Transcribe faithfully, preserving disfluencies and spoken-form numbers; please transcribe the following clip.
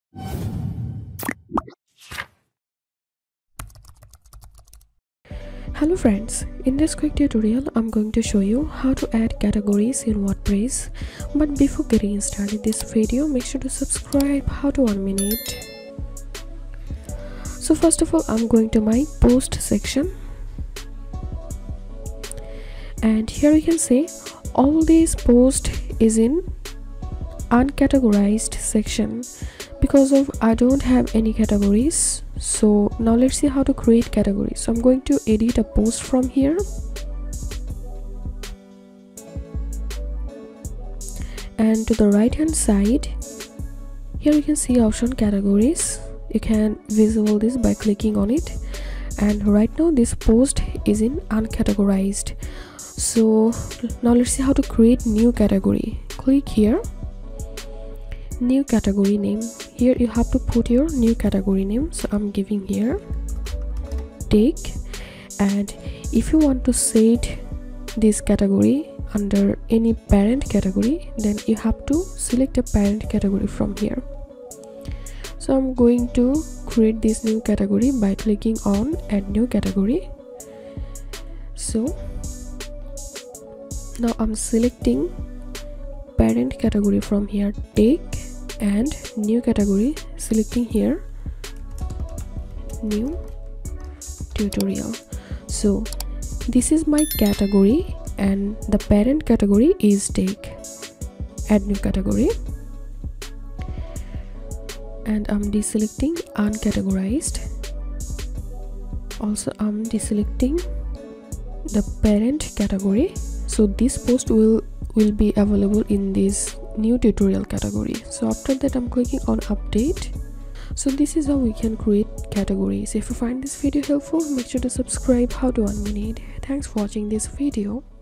Hello friends, in this quick tutorial I'm going to show you how to add categories in WordPress. But before getting started this video, make sure to subscribe. How to one minute. So first of all, I'm going to my post section, and here you can see all these post is in uncategorized section because of I don't have any categories. So now let's see how to create categories. So I'm going to edit a post from here, and to the right hand side here you can see option categories. You can visual this by clicking on it, and right now this post is in uncategorized. So now let's see how to create new category. Click here, new category name. Here you have to put your new category name, so I'm giving here take. And if you want to set this category under any parent category, then you have to select a parent category from here. So I'm going to create this new category by clicking on add new category. So now I'm selecting parent category from here take, and new category selecting here new tutorial. So this is my category and the parent category is take. Add new category, and I'm deselecting uncategorized. Also I'm deselecting the parent category, so this post will will be available in this new tutorial category. So after that I'm clicking on update. So this is how we can create categories. If you find this video helpful, make sure to subscribe. How to one minute. Thanks for watching this video.